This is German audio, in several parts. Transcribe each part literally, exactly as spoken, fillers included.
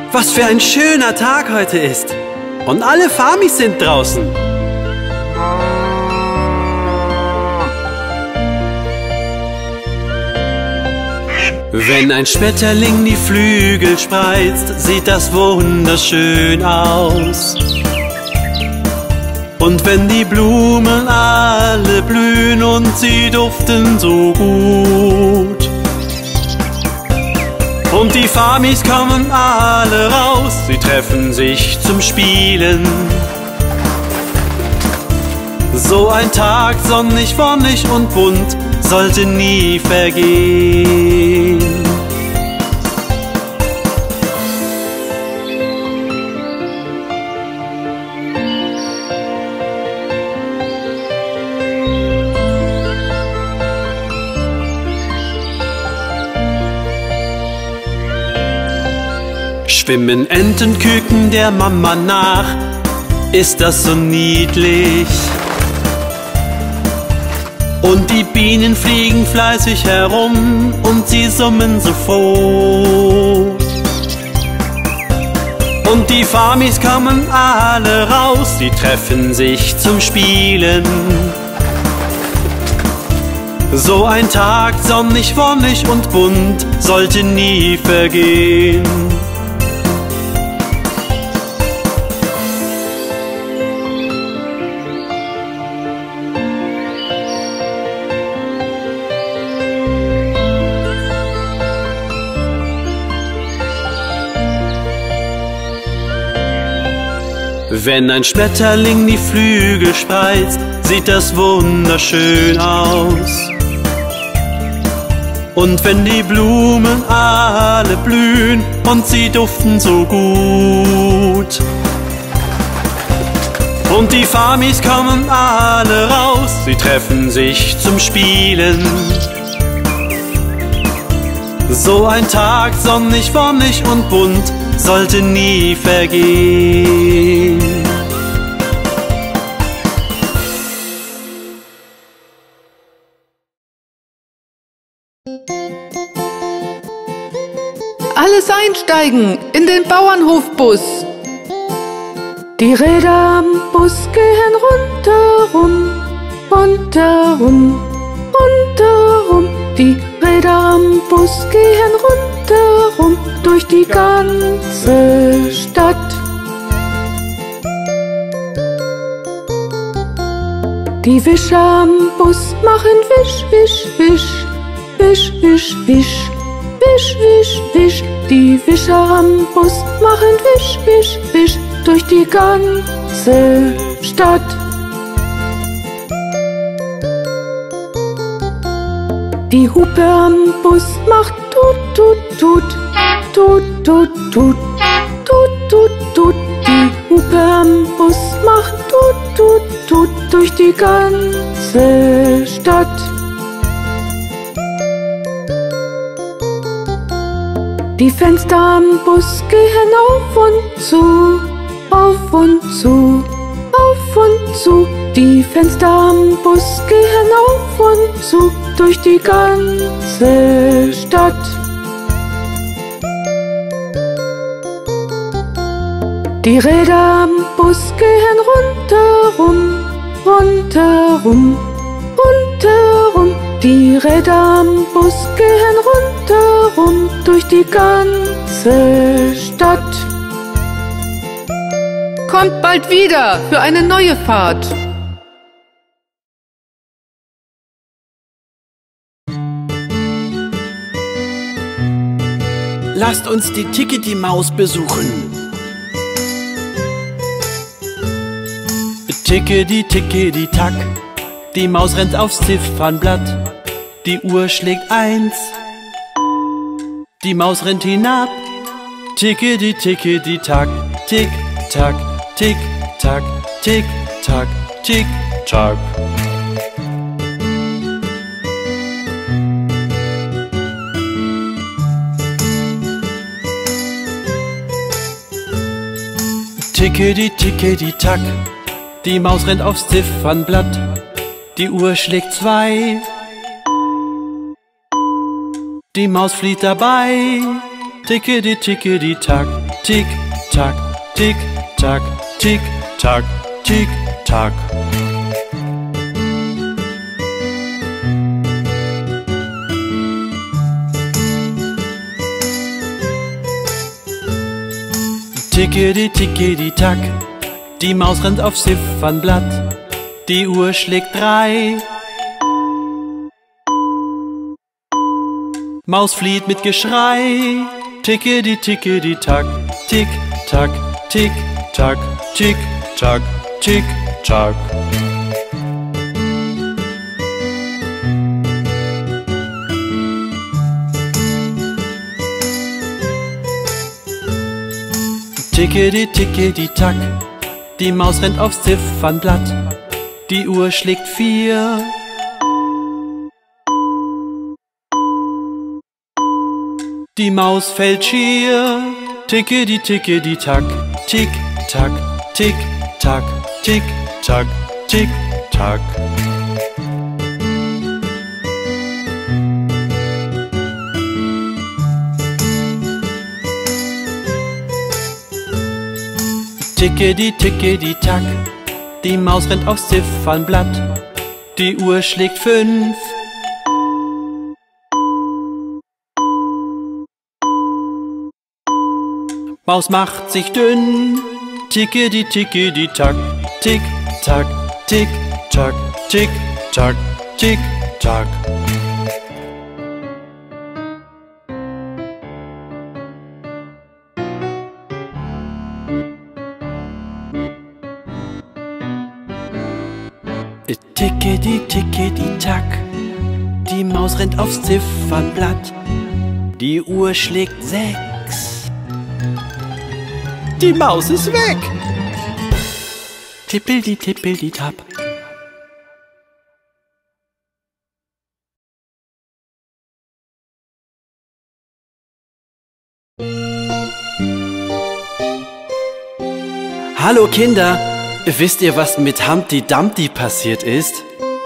Was für ein schöner Tag heute ist. Und alle Farmis sind draußen. Wenn ein Schmetterling die Flügel spreizt, sieht das wunderschön aus. Und wenn die Blumen alle blühen und sie duften so gut. Und die Farmis kommen alle raus, sie treffen sich zum Spielen. So ein Tag, sonnig, wonnig und bunt, sollte nie vergehen. Schwimmen Enten, Küken der Mama nach, ist das so niedlich. Und die Bienen fliegen fleißig herum und sie summen so froh. Und die Farmis kommen alle raus, sie treffen sich zum Spielen. So ein Tag, sonnig, wonnig und bunt, sollte nie vergehen. Wenn ein Schmetterling die Flügel spreizt, sieht das wunderschön aus. Und wenn die Blumen alle blühen und sie duften so gut. Und die Farmis kommen alle raus, sie treffen sich zum Spielen. So ein Tag, sonnig, wonnig und bunt, sollte nie vergehen. Alles einsteigen in den Bauernhofbus. Die Räder am Bus gehen rundherum, rundherum, rundherum. Die Räder am Bus gehen rundherum durch die ganze Stadt. Die Wischer am Bus machen wisch, wisch, wisch, wisch, wisch, wisch, wisch, wisch, wisch. Die Wischer am Bus machen wisch, wisch, wisch durch die ganze Stadt. Die Hupe am Bus macht tut, tut, tut, tut, tut, tut, tut, tut, tut. Die Hupe am Bus macht tut, tut, tut durch die ganze Stadt. Die Fenster am Bus gehen auf und zu, auf und zu, auf und zu. Die Fenster am Bus gehen auf und zu durch die ganze Stadt. Die Räder am Bus gehen rundherum, rundherum, rundherum. Die Räder am Bus gehen rundherum durch die ganze Stadt. Kommt bald wieder für eine neue Fahrt. Lasst uns die Tickety-Maus besuchen. Tickety, tickety, tack. Die Maus rennt aufs Ziffernblatt. Die Uhr schlägt eins. Die Maus rennt hinab. Tickety, tickety, tack. Tick, tack, tick, tack, tick, tack, tick, tack. Tickety, tickety, tack. Die Maus rennt aufs Ziffernblatt. Die Uhr schlägt zwei. Die Maus flieht dabei. Tickety, tickety, tack. tick, tack, tick, tack, tick, tack, tick, tack. Tickedi, tickedi, tack, die Maus rennt aufs Ziffernblatt, die Uhr schlägt drei. Maus flieht mit Geschrei, tickedi, tickedi, tack, tick, tack, tick, tack, tick, tack, tick, tack. Tickedi, tickedi, tack, die Maus rennt aufs Ziffernblatt, die Uhr schlägt vier. Die Maus fällt schier, tickedi, tickedi, tack, tick, tack, tick, tack, tick, tack, tick, tack. Tickedi, tickedi, tack, die Maus rennt aufs Ziffernblatt, die Uhr schlägt fünf. Maus macht sich dünn, tickedi, tickedi, tack, tick, tack, tick, tack, tick, tack, tick, tack. Tickedi, tickedi, tack, die Maus rennt aufs Ziffernblatt, die Uhr schlägt sechs. Die Maus ist weg! Tippeldi, tippeldi, tapp. Hallo Kinder! Wisst ihr, was mit Humpty Dumpty passiert ist?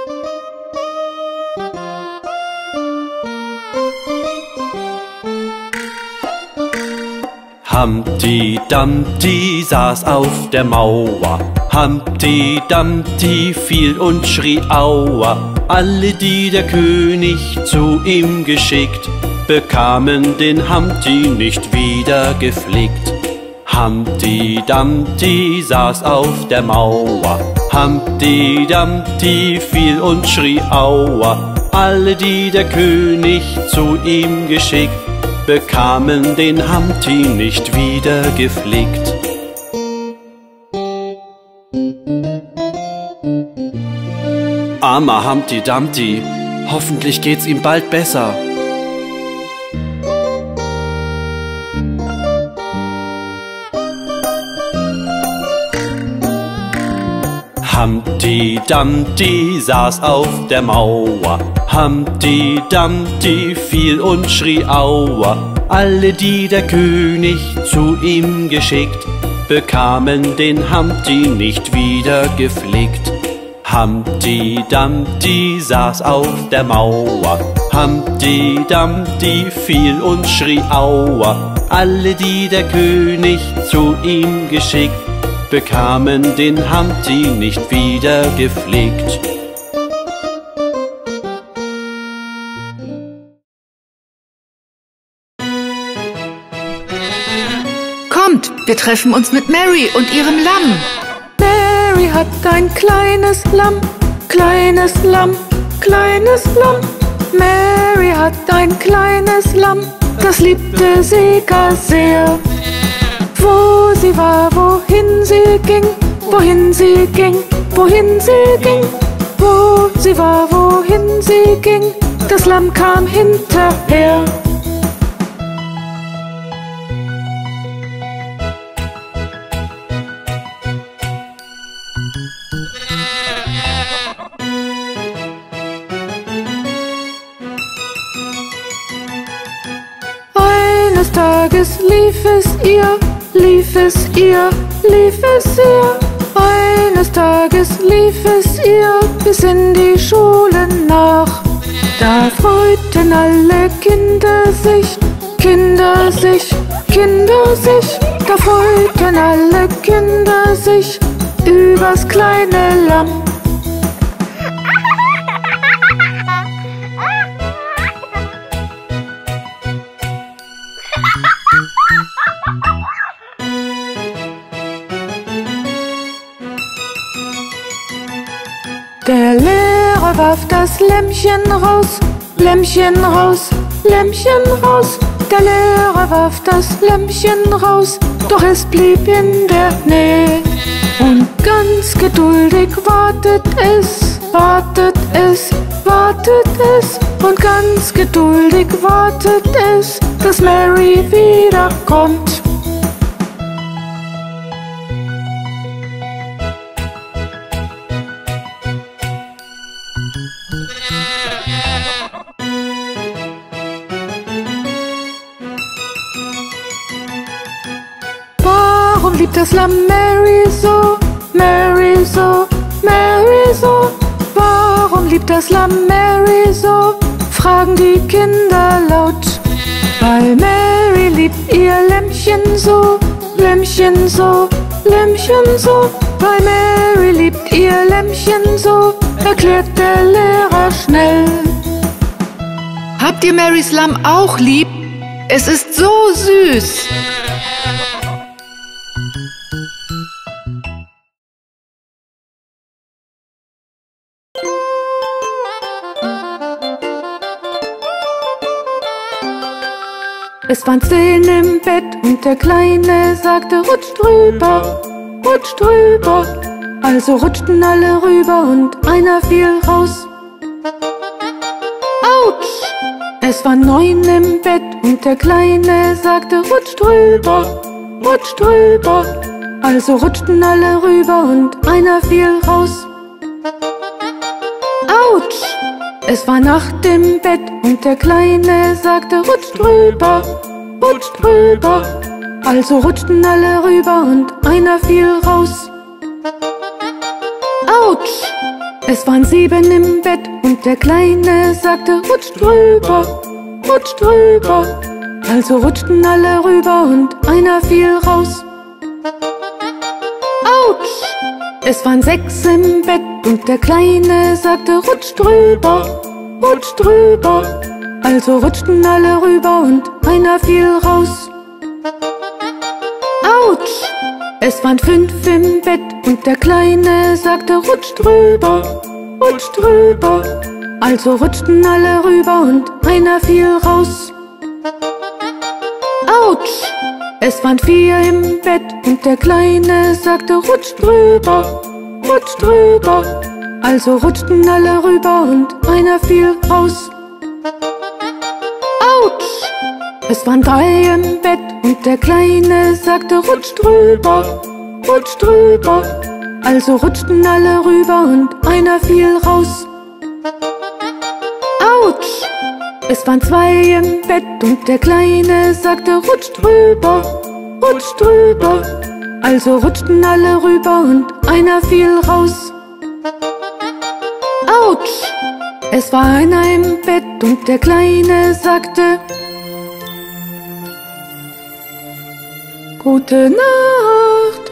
Humpty Dumpty saß auf der Mauer. Humpty Dumpty fiel und schrie Aua. Alle, die der König zu ihm geschickt, bekamen den Humpty nicht wieder gepflegt. Humpty Dumpty saß auf der Mauer. Humpty Dumpty fiel und schrie Aua. Alle, die der König zu ihm geschickt, bekamen den Humpty nicht wieder gepflegt. Armer Humpty Dumpty, hoffentlich geht's ihm bald besser. Humpty Dumpty saß auf der Mauer. Humpty Dumpty fiel und schrie Aua. Alle, die der König zu ihm geschickt, bekamen den Humpty nicht wieder gepflegt. Humpty Dumpty saß auf der Mauer. Humpty Dumpty fiel und schrie Aua. Alle, die der König zu ihm geschickt, bekamen den Humpty nicht wieder gepflegt. Kommt, wir treffen uns mit Mary und ihrem Lamm. Mary hat ein kleines Lamm, kleines Lamm, kleines Lamm. Mary hat ein kleines Lamm, das liebte sie gar sehr. Wo sie war, wohin sie ging, wohin sie ging, wohin sie ging. Wo sie war, wohin sie ging, das Lamm kam hinterher. Eines Tages lief es ihr, lief es ihr, lief es ihr. Eines Tages lief es ihr bis in die Schule nach. Da freuten alle Kinder sich, Kinder sich, Kinder sich. Da freuten alle Kinder sich übers kleine Lamm. Der Lehrer warf das Lämmchen raus, Lämmchen raus, Lämmchen raus. Der Lehrer warf das Lämmchen raus, doch es blieb in der Nähe. Und ganz geduldig wartet es, wartet es, wartet es. Und ganz geduldig wartet es, dass Mary wiederkommt. Warum liebt das Lamm Mary so, Mary so, Mary so? Warum liebt das Lamm Mary so? Fragen die Kinder laut. Weil Mary liebt ihr Lämmchen so, Lämmchen so, Lämmchen so. Weil Mary liebt ihr Lämmchen so, erklärt der Lehrer schnell. Habt ihr Marys Lamm auch lieb? Es ist so süß. Es waren zehn im Bett und der Kleine sagte, rutscht rüber, rutscht rüber. Also rutschten alle rüber und einer fiel raus. Autsch! Es waren neun im Bett und der Kleine sagte, rutscht rüber, rutscht rüber. Also rutschten alle rüber und einer fiel raus. Autsch! Es war Nacht im Bett und der Kleine sagte, rutscht rüber, rutscht rüber. Also rutschten alle rüber und einer fiel raus. Autsch! Es waren sieben im Bett und der Kleine sagte, rutscht rüber, rutscht rüber. Also rutschten alle rüber und einer fiel raus. Autsch! Es waren sechs im Bett und der Kleine sagte, rutscht rüber, rutscht rüber. Also rutschten alle rüber und einer fiel raus. Autsch! Es waren fünf im Bett und der Kleine sagte, rutscht rüber, rutscht rüber. Also rutschten alle rüber und einer fiel raus. Autsch! Es waren vier im Bett und der Kleine sagte, rutscht rüber, rutscht rüber. Also rutschten alle rüber und einer fiel raus. Autsch! Es waren drei im Bett und der Kleine sagte, rutscht rüber, rutscht rüber. Also rutschten alle rüber und einer fiel raus. Autsch! Es waren zwei im Bett und der Kleine sagte, rutscht rüber, rutscht rüber. Also rutschten alle rüber und einer fiel raus. Autsch! Es war einer im Bett und der Kleine sagte, gute Nacht.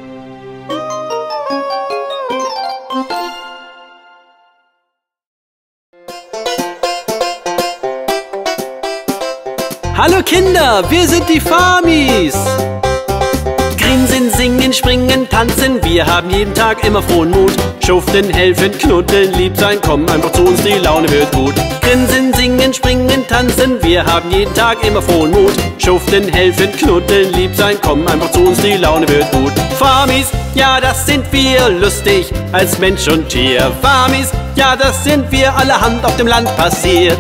Hallo Kinder, wir sind die Farmis. Grinsen, singen, springen, tanzen, wir haben jeden Tag immer frohen Mut. Schuften, helfen, knuddeln, lieb sein, komm einfach zu uns, die Laune wird gut. Grinsen, singen, springen, tanzen, wir haben jeden Tag immer frohen Mut. Schuften, helfen, knuddeln, lieb sein, komm einfach zu uns, die Laune wird gut. Farmis, ja das sind wir, lustig als Mensch und Tier. Farmis, ja das sind wir, allerhand auf dem Land passiert.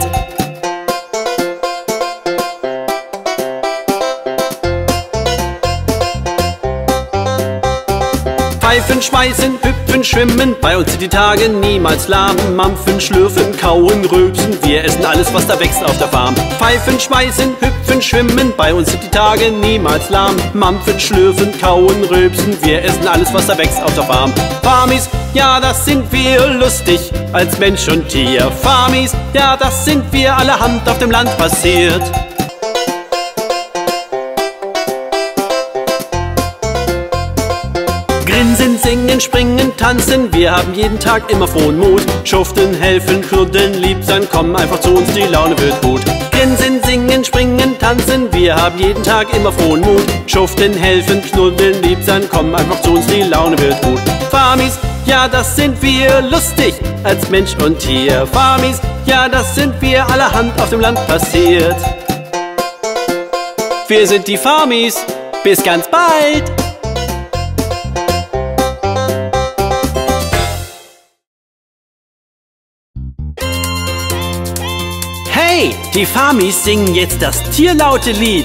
Pfeifen, schmeißen, hüpfen, schwimmen, bei uns sind die Tage niemals lahm. Mampfen, schlürfen, kauen, rülpsen, wir essen alles, was da wächst auf der Farm. Pfeifen, schmeißen, hüpfen, schwimmen, bei uns sind die Tage niemals lahm. Mampfen, schlürfen, kauen, rülpsen, wir essen alles, was da wächst auf der Farm. Farmis, ja das sind wir, lustig als Mensch und Tier. Farmis, ja das sind wir, allerhand auf dem Land passiert. Grinsen, singen, springen, tanzen, wir haben jeden Tag immer frohen Mut. Schuften, helfen, knuddeln, lieb sein, komm einfach zu uns, die Laune wird gut. Grinsen, singen, springen, tanzen, wir haben jeden Tag immer frohen Mut. Schuften, helfen, knuddeln, lieb sein, komm einfach zu uns, die Laune wird gut. Farmis, ja das sind wir, lustig als Mensch und Tier. Farmis, ja das sind wir, allerhand auf dem Land passiert. Wir sind die Farmis, bis ganz bald! Hey, die Farmis singen jetzt das tierlaute Lied.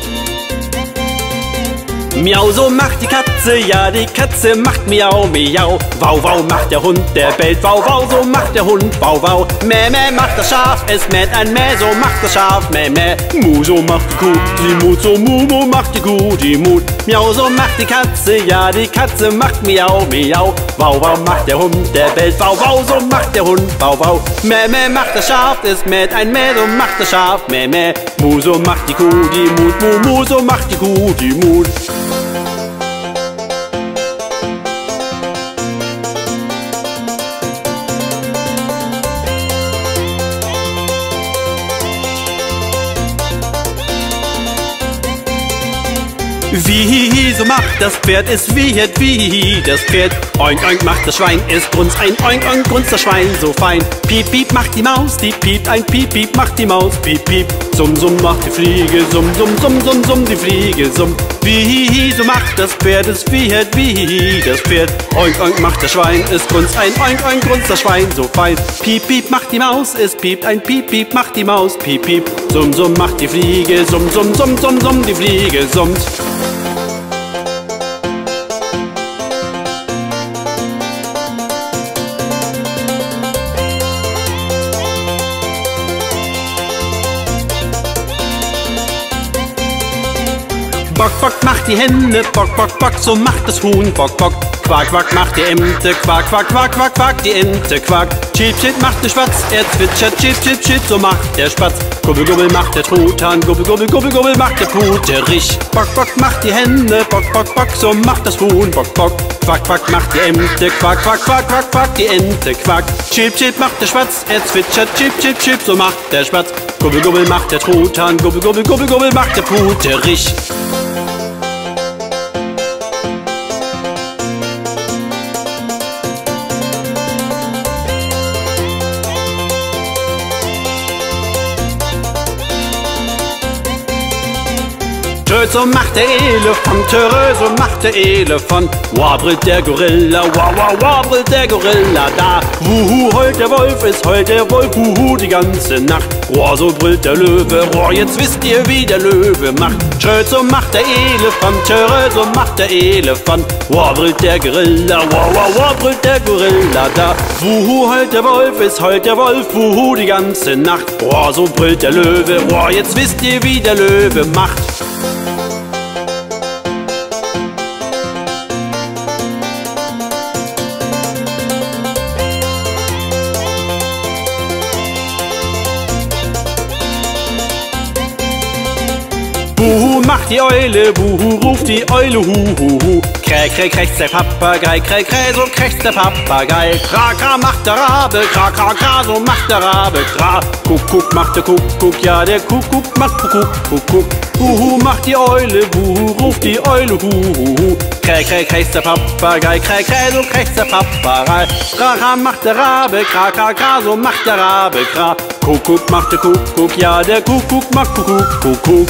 Miau, so macht die Katze, ja die Katze macht miau, miau. Wau, wau macht der Hund, der bellt, wau, wau, so macht der Hund, wau, wau. Mäh, mäh macht das Schaf, es mäht ein Mäh, so macht das Schaf, mäh, mäh. Mu, so macht die Kuh, die Mut, so mu, mu macht die Kuh, die Mut. Miau, so macht die Katze, ja die Katze macht miau, miau. Wau, wau macht der Hund, der bellt, wau, wau, so macht der Hund, wau, wau. Mäh, mäh macht das Schaf, es mäht ein Mäh, so macht das Schaf, mäh, mäh. Mu, so macht die Kuh, die Mut, mu, mu, so macht die Kuh, die Mut. Wie, so macht das Pferd, es wiehet wie das Pferd. Oink, oink macht das Schwein, es grunzt ein Oink, oink grunzt das Schwein so fein. Piep, piep macht die Maus, die piept ein Piep, piep macht die Maus, piep, piep. Summ, summ macht die Fliege, summ, summ, summ, summ, summ, die Fliege, summ. Wie, so macht das Pferd, es wiehet wie das Pferd. Oink, oink macht das Schwein, es grunzt ein Oink, oink grunzt das Schwein so fein. Piep, piep macht die Maus, es piept ein Piep, piep macht die Maus, piep, piep. Summ, summ macht die Fliege, summ, summ, summ, summ, summ, die Fliege summt. Bock, bock macht die Henne, bock, bock, bock, so macht das Huhn, bock, bock. Quack, quack macht die Ente, quack, quack, quack, quack, quack, die Ente, quack. Chip, chip macht der Spatz, er zwitschert, chip, chip, chip, so macht der Spatz. Gubbel, gubbel macht der Truthahn, gubbel, gubbel, gubbel, gubbel macht der Puterich. Bock, bock macht die Henne, bock, bock, bock, so macht das Huhn, bock, bock. Quack, quack macht die Ente, quack, quack, quack, quack, quack, die Ente, quack. Chip, chip macht der Spatz, er zwitschert, chip, chip, chip, so macht der Spatz. Gubbel, gubbel macht der Truthahn, gubbel, gubbel, gubbel, gubbel macht der Puterich. So macht der Elefant, so macht der Elefant. Wah, brüllt der Gorilla, wah, wah, wah, brüllt der Gorilla da. Wuhu, heult der Wolf, es heult der Wolf, wuhu, die ganze Nacht. Wah, so brüllt der Löwe, wah, jetzt wisst ihr, wie der Löwe macht. Schröt, so macht der Elefant, so macht der Elefant. Wah, brüllt der Gorilla, wah, wah, wah, brüllt der Gorilla da. Wuhu, heult der Wolf, es heult der Wolf, wuhu, die ganze Nacht. Wah, so brüllt der Löwe, wah, jetzt wisst ihr, wie der Löwe macht. Buhu macht die Eule, buhu ruft die Eule, hu hu hu. Kräh, kräh, krächzt der Papagei, kräh, kräh, so krächzt der Papagei. Kra, kra macht der Rabe, kra, kra, kra, so macht der Rabe, kra. Kuckuck macht der Kuckuck, ja der Kuckuck macht Kuckuck, Kuckuck. Buhu macht die Eule, buhu ruft die Eule, hu hu hu. Kräh, kräh, krächzt der Papagei, kräh, kräh, so krächzt der Papagei. Kra, kra macht der Rabe, kra, kra, kra, so macht der Rabe, kra. Kuckuck macht der Kuckuck, ja der Kuckuck macht Kuckuck, Kuckuck.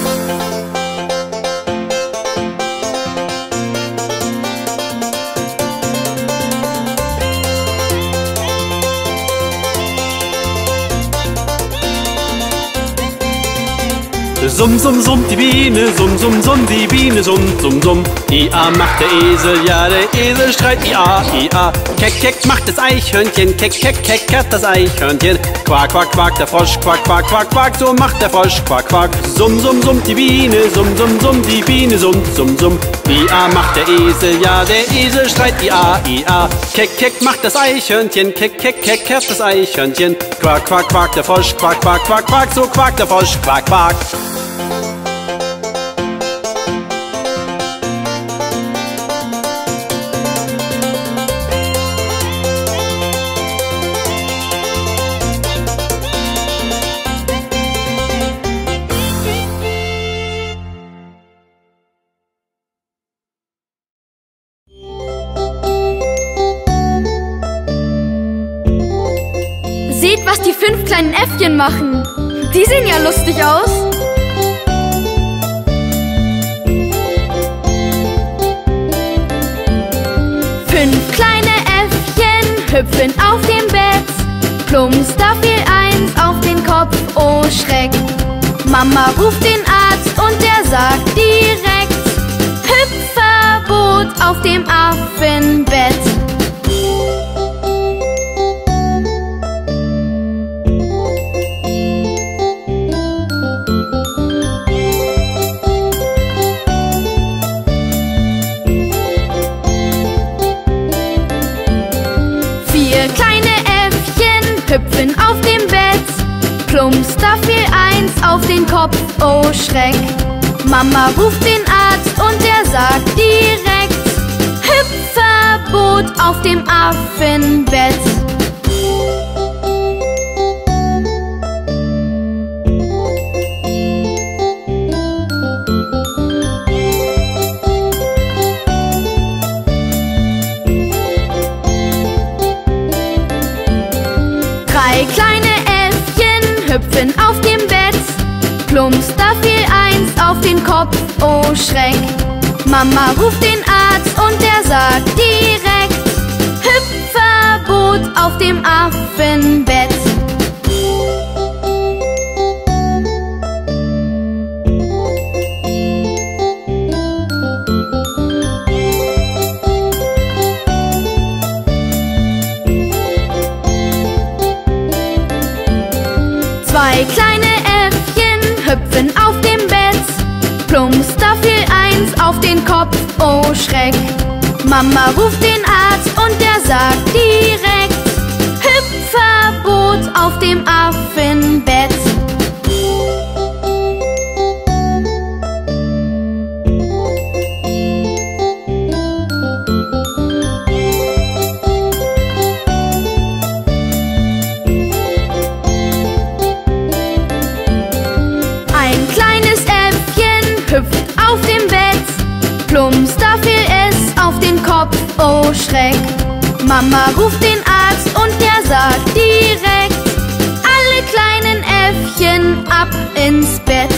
Summ, summ, summ, die Biene, summ, summ, summ, die Biene, summ, summ, summ. I A macht der Esel, ja der Esel schreit I A, I A. Keck, keck macht das Eichhörnchen, keck, keck, keck hat das Eichhörnchen. Quack, quack, quack, der Frosch, quack, quack, quack, quack, so macht der Frosch, quack, quack. Summ, summ, summ, die Biene, summ, summ, summ, die Biene, summ, summ, summ. I A macht der Esel, ja der Esel schreit I A, I A. Keck, keck macht das Eichhörnchen, keck, keck, keck hat das Eichhörnchen. Quack, quack, quack, der Frosch, quack, quack, quack, quack, so quack der Frosch, quack, quack. kleinen Äffchen machen. Die sehen ja lustig aus. Fünf kleine Äffchen hüpfen auf dem Bett. Plumps, da fiel eins auf den Kopf, oh Schreck. Mama ruft den Arzt und der sagt direkt: Hüpfverbot auf dem Affenbett. Vier kleine Äffchen hüpfen auf dem Bett. Plumps, da fiel eins auf den Kopf, oh Schreck. Mama ruft den Arzt und der sagt direkt: Hüpfverbot auf dem Affenbett. Drei kleine Äffchen hüpfen auf dem Bett. Plumps, da fiel eins auf den Kopf, oh Schreck. Mama ruft den Arzt und der sagt direkt: Hüpfverbot auf dem Affenbett. Zwei kleine Äffchen hüpfen auf dem Bett. Plumps, da fiel eins auf den Kopf, oh Schreck. Mama ruft den Arzt und der sagt direkt: Hüpfverbot auf dem Affenbett. Ein kleines Äffchen hüpft auf dem Bett. Plumps, da fiel es auf den Kopf, oh Schreck. Mama ruft den Arzt und der sagt direkt: Alle kleinen Äffchen ab ins Bett.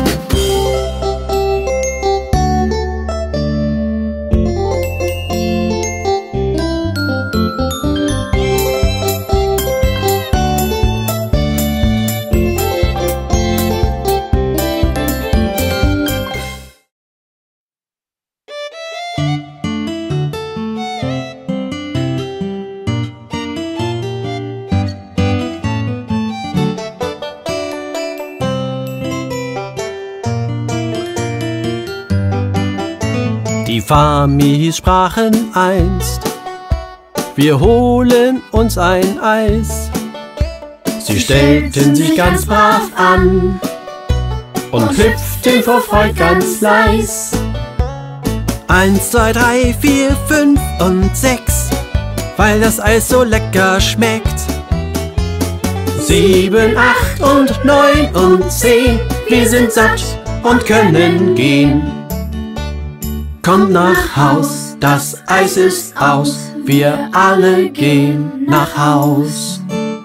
Die Famis sprachen einst: Wir holen uns ein Eis. Sie stellten sich ganz brav an und hüpften vor Freude ganz leis. Eins, zwei, drei, vier, fünf und sechs, weil das Eis so lecker schmeckt. Sieben, acht und neun und zehn, wir sind satt und können gehen. Kommt nach Haus, das Eis ist aus, wir alle gehen nach Haus.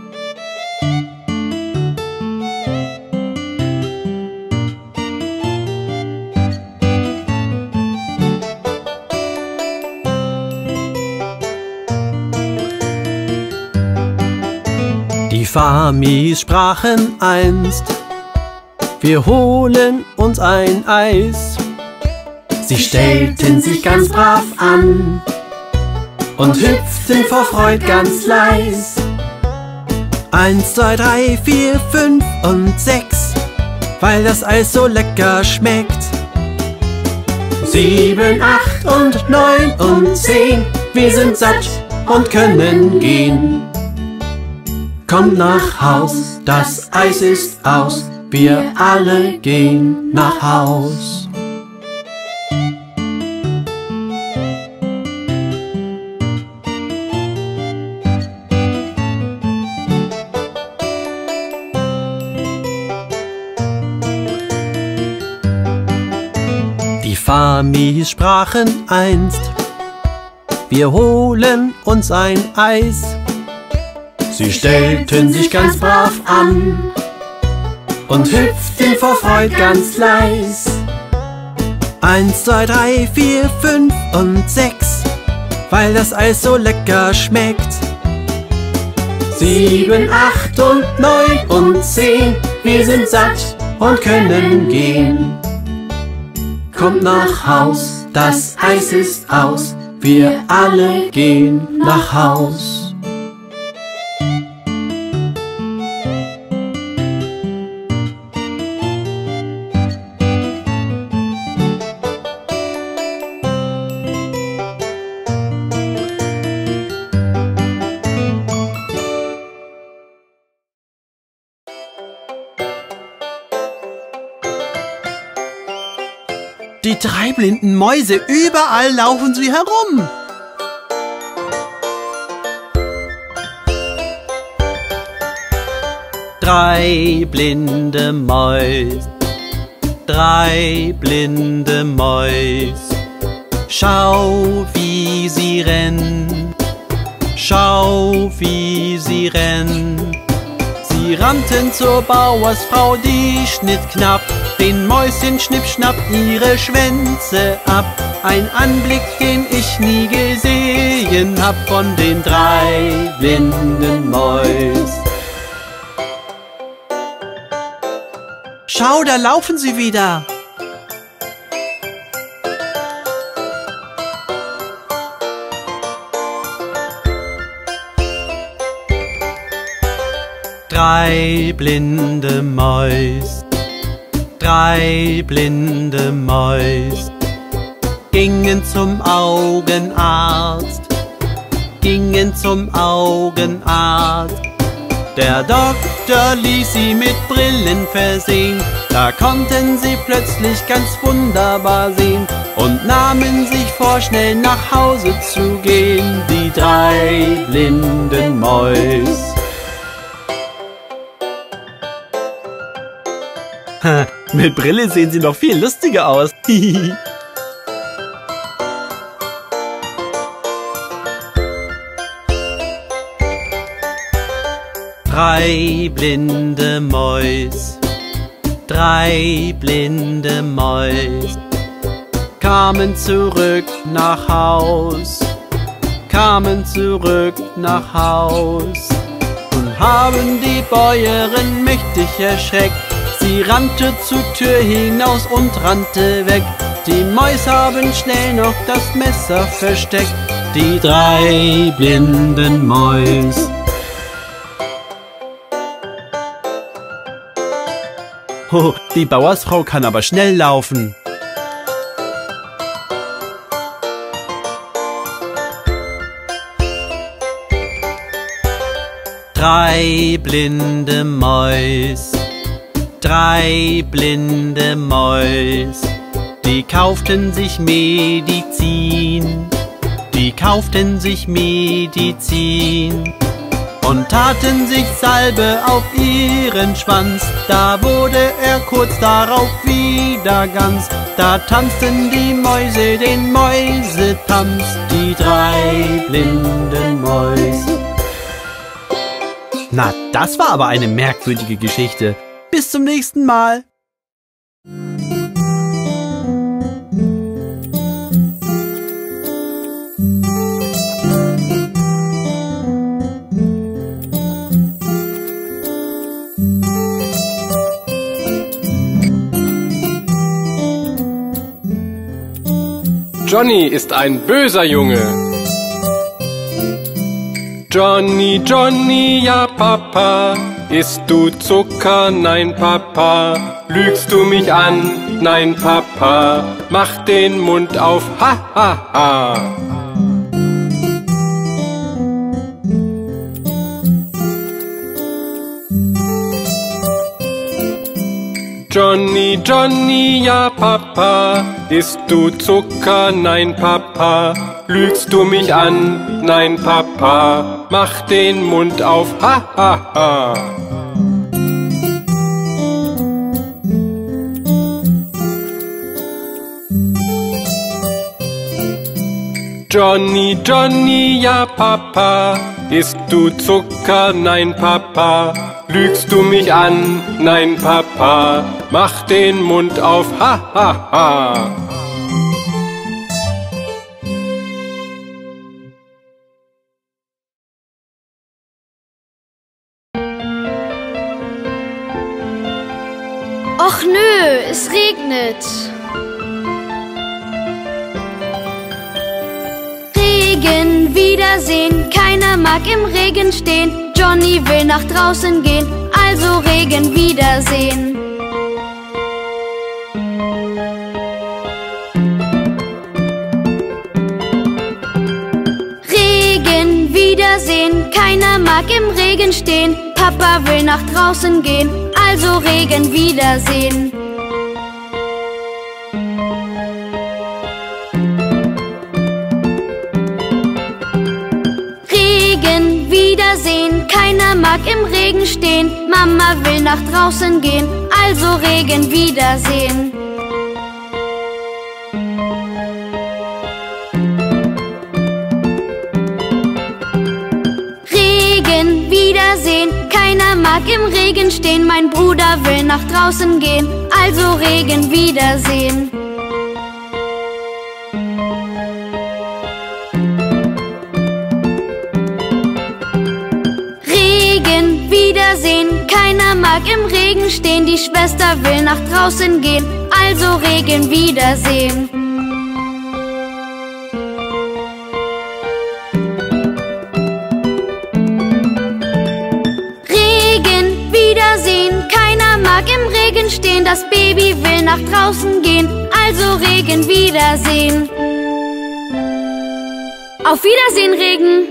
Die Famis sprachen einst: Wir holen uns ein Eis. Sie stellten sich ganz brav an und hüpften vor Freude ganz leis. Eins, zwei, drei, vier, fünf und sechs, weil das Eis so lecker schmeckt. Sieben, acht und neun und zehn, wir sind satt und können gehen. Kommt nach Haus, das Eis ist aus, wir alle gehen nach Haus. Die Famis sprachen einst: Wir holen uns ein Eis. Sie stellten sich ganz brav an und hüpften vor Freud ganz leis. Eins, zwei, drei, vier, fünf und sechs, weil das Eis so lecker schmeckt. Sieben, acht und neun und zehn, wir sind satt und können gehen. Kommt nach Haus, das Eis ist aus, wir alle gehen nach Haus. Die drei blinden Mäuse, überall laufen sie herum. Drei blinde Mäuse, drei blinde Mäuse. Schau, wie sie rennen, schau, wie sie rennen. Sie rannten zur Bauersfrau, die schnitt knapp den Mäuschen schnipp-schnapp ihre Schwänze ab. Ein Anblick, den ich nie gesehen hab von den drei blinden Mäusen. Schau, da laufen sie wieder. Drei blinde Mäuse, drei blinde Mäuse gingen zum Augenarzt, gingen zum Augenarzt. Der Doktor ließ sie mit Brillen versehen, da konnten sie plötzlich ganz wunderbar sehen und nahmen sich vor, schnell nach Hause zu gehen, die drei blinden Mäuse. Mit Brille sehen sie noch viel lustiger aus. Drei blinde Mäuse, drei blinde Mäuse kamen zurück nach Haus, kamen zurück nach Haus und haben die Bäuerin mächtig erschreckt. Sie rannte zur Tür hinaus und rannte weg. Die Mäuse haben schnell noch das Messer versteckt, die drei blinden Mäuse. Oh, die Bauersfrau kann aber schnell laufen. Drei blinde Mäuse, drei blinde Mäuse, die kauften sich Medizin, die kauften sich Medizin und taten sich Salbe auf ihren Schwanz. Da wurde er kurz darauf wieder ganz. Da tanzten die Mäuse den Mäusetanz, die drei blinden Mäuse. Na, das war aber eine merkwürdige Geschichte. Bis zum nächsten Mal. Johnny ist ein böser Junge. Johnny, Johnny, ja Papa, isst du Zucker? Nein Papa. Lügst du mich an? Nein Papa. Mach den Mund auf, ha ha ha. Johnny, Johnny, ja Papa, isst du Zucker? Nein Papa. Lügst du mich an? Nein Papa. Mach den Mund auf, ha ha ha. Johnny, Johnny, ja Papa, isst du Zucker? Nein, Papa. Lügst du mich an? Nein, Papa. Mach den Mund auf, ha, ha, ha. Och nö, es regnet. Regen, Wiedersehen, keiner mag im Regen stehen. Johnny will nach draußen gehen, also Regen, Wiedersehen. Regen, Wiedersehen, keiner mag im Regen stehen. Papa will nach draußen gehen, also Regen, Wiedersehen. Regen, Wiedersehen, keiner mag im Regen stehen. Mama will nach draußen gehen, also Regen, Wiedersehen. Regen, Wiedersehen, keiner mag im Regen stehen. Mein Bruder will nach draußen gehen, also Regen, Wiedersehen. Regen, Wiedersehen, keiner mag im Regen stehen. Die Schwester will nach draußen gehen, also Regen, Wiedersehen. Keiner mag im Regen stehen, das Baby will nach draußen gehen, also Regen, Wiedersehen. Auf Wiedersehen, Regen!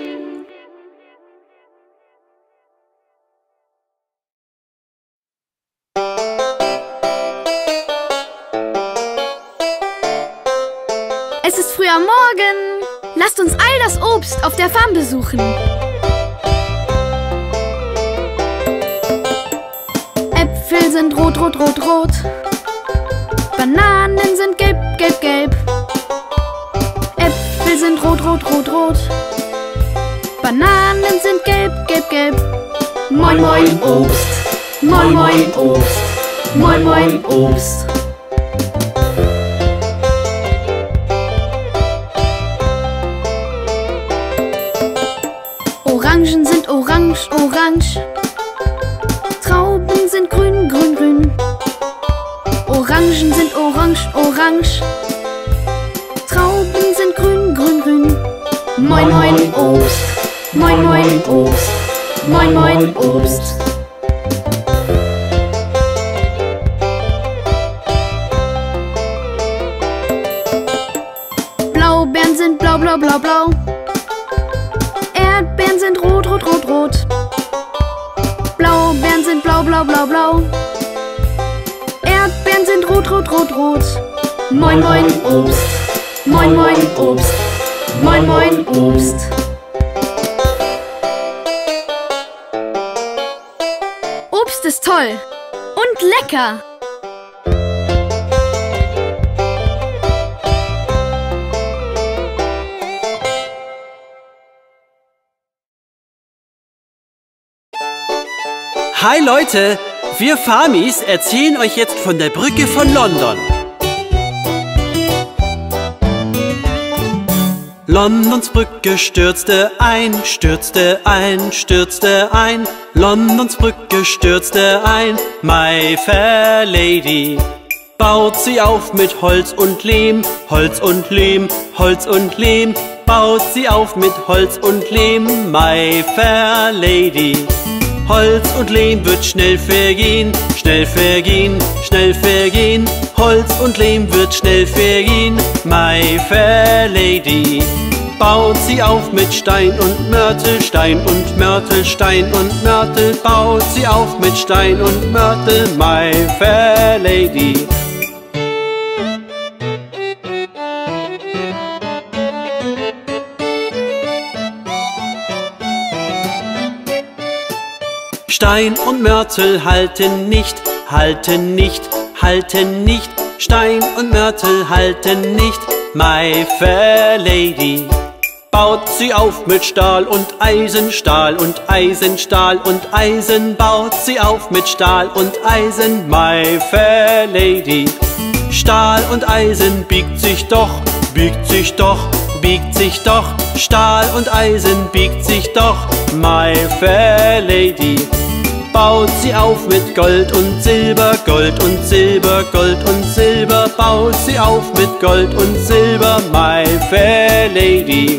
Es ist früh am Morgen. Lasst uns all das Obst auf der Farm besuchen. Äpfel sind rot, rot, rot, rot. Bananen sind gelb, gelb, gelb. Äpfel sind rot, rot, rot, rot. Bananen sind gelb, gelb, gelb. Moin, moin, Obst. Moin, moin, Obst. Moin, moin, Obst. Orangen sind orange, orange. Trauben sind grün, grün, grün. Orangen sind orange, orange. Trauben sind grün, grün, grün. Moin, moin, Obst. Moin, moin, Obst. Moin, moin, Obst. Blaubeeren sind blau, blau, blau, blau. Erdbeeren sind rot, rot, rot, rot. Blaubeeren sind blau, blau, blau, blau. Erdbeeren sind rot, rot, rot, rot. Moin, moin, Obst. Moin, moin, Obst. Moin, moin, Obst. Obst ist toll und lecker. Hi Leute, wir Farmis erzählen euch jetzt von der Brücke von London. Londons Brücke stürzte ein, stürzte ein, stürzte ein. Londons Brücke stürzte ein, My Fair Lady. Baut sie auf mit Holz und Lehm, Holz und Lehm, Holz und Lehm. Baut sie auf mit Holz und Lehm, My Fair Lady. Holz und Lehm wird schnell vergehen, schnell vergehen, schnell vergehen. Holz und Lehm wird schnell vergehen, My Fair Lady. Baut sie auf mit Stein und Mörtel, Stein und Mörtel, Stein und Mörtel. Baut sie auf mit Stein und Mörtel, My Fair Lady. Stein und Mörtel halten nicht, halten nicht, halten nicht. Stein und Mörtel halten nicht, My Fair Lady. baut sie auf mit Stahl und Eisen, Stahl und Eisen, Stahl und Eisen, baut sie auf mit Stahl und Eisen, my fair lady. Stahl und Eisen biegt sich doch, biegt sich doch, biegt sich doch, Stahl und Eisen biegt sich doch, my fair lady. Baut sie auf mit Gold und Silber, Gold und Silber, Gold und Silber, baut sie auf mit Gold und Silber, my fair lady.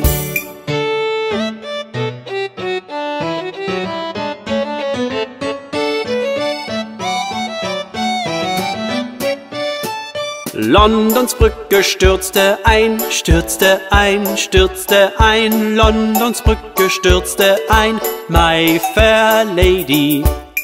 Londons Brücke stürzte ein, stürzte ein, stürzte ein, Londons Brücke stürzte ein, my fair lady.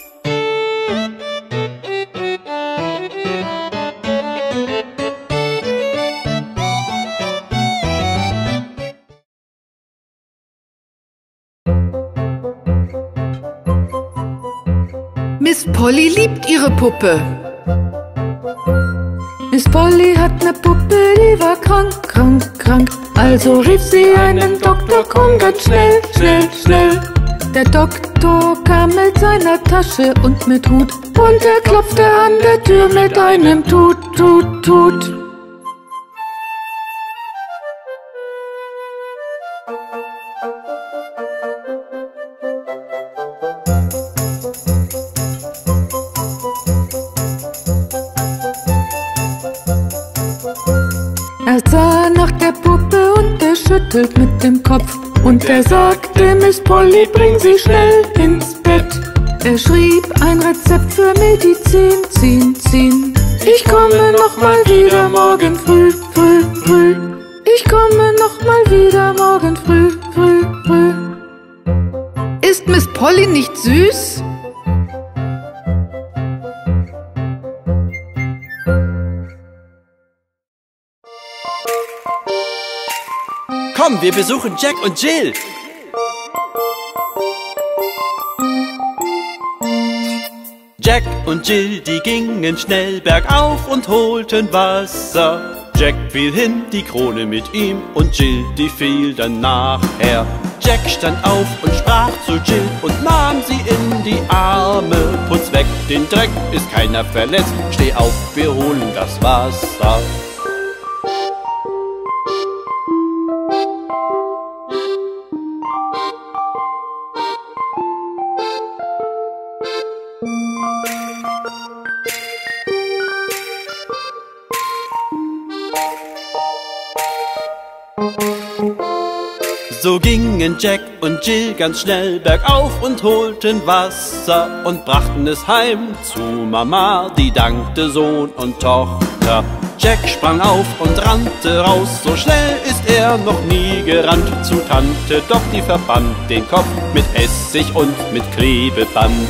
Miss Polly liebt ihre Puppe. Miss Polly hat ne Puppe, die war krank, krank, krank. Also rief sie einen Doktor, komm ganz schnell, schnell, schnell. Der Doktor kam mit seiner Tasche und mit Hut und er klopfte an der Tür mit einem Tut, Tut, Tut. Er sah nach der Puppe und er schüttelt mit dem Kopf. Und er sagte, Miss Polly, bring sie schnell ins Bett. Er schrieb ein Rezept für Medizin, ziehen, ziehen. Ich komme noch mal wieder morgen früh, früh, früh. Ich komme noch mal wieder morgen früh, früh, früh. Ist Miss Polly nicht süß? Komm, wir besuchen Jack und Jill. Jack und Jill, die gingen schnell bergauf und holten Wasser. Jack fiel hin, die Krone mit ihm, und Jill, die fiel dann nachher. Jack stand auf und sprach zu Jill und nahm sie in die Arme. Putz weg den Dreck, ist keiner verletzt, steh auf, wir holen das Wasser. So gingen Jack und Jill ganz schnell bergauf und holten Wasser und brachten es heim zu Mama, die dankte Sohn und Tochter. Jack sprang auf und rannte raus, so schnell ist er noch nie gerannt, zu Tante, doch die verband den Kopf mit Essig und mit Klebeband.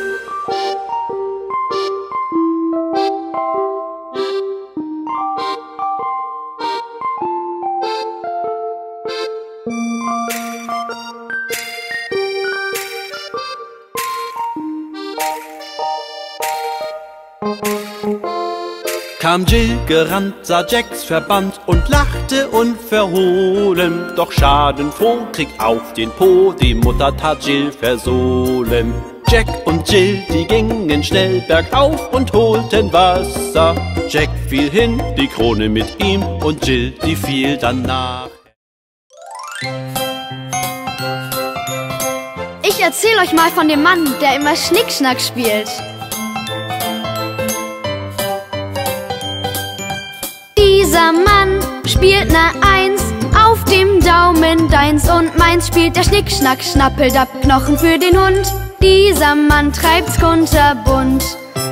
Kam Jill gerannt, sah Jacks Verband und lachte unverhohlen. Doch schadenfroh kriegt auf den Po, die Mutter tat Jill versohlen. Jack und Jill, die gingen schnell bergauf und holten Wasser. Jack fiel hin, die Krone mit ihm, und Jill, die fiel dann nach. Ich erzähl euch mal von dem Mann, der immer Schnickschnack spielt. Dieser Mann spielt ne Eins, auf dem Daumen deins und meins spielt der Schnickschnack, Schnappeldab, Knochen für den Hund. Dieser Mann treibt's kunterbunt.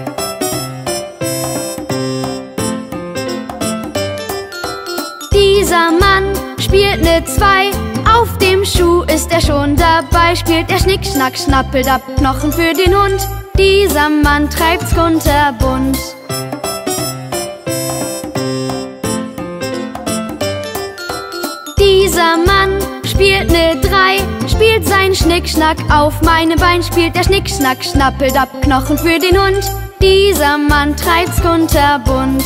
Dieser Mann spielt ne Zwei, auf dem Schuh ist er schon dabei, spielt der Schnickschnack, Schnappeldab, Knochen für den Hund. Dieser Mann treibt's kunterbunt. Dieser Mann spielt ne Drei, spielt sein Schnickschnack, auf meinem Bein spielt der Schnickschnack, Schnappeldab, Knochen für den Hund. Dieser Mann treibt's kunterbunt.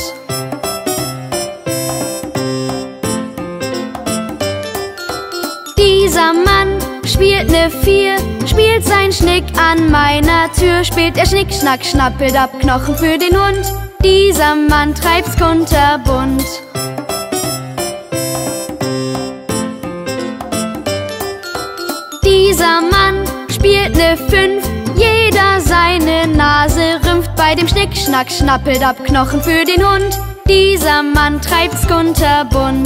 Klick an meiner Tür spielt er Schnick, Schnack, Schnappeldapp, Knochen für den Hund. Dieser Mann treibt's kunterbunt. Dieser Mann spielt ne Fünf, jeder seine Nase rümpft bei dem Schnick, Schnack, Schnappeldapp, Knochen für den Hund. Dieser Mann treibt's kunterbunt.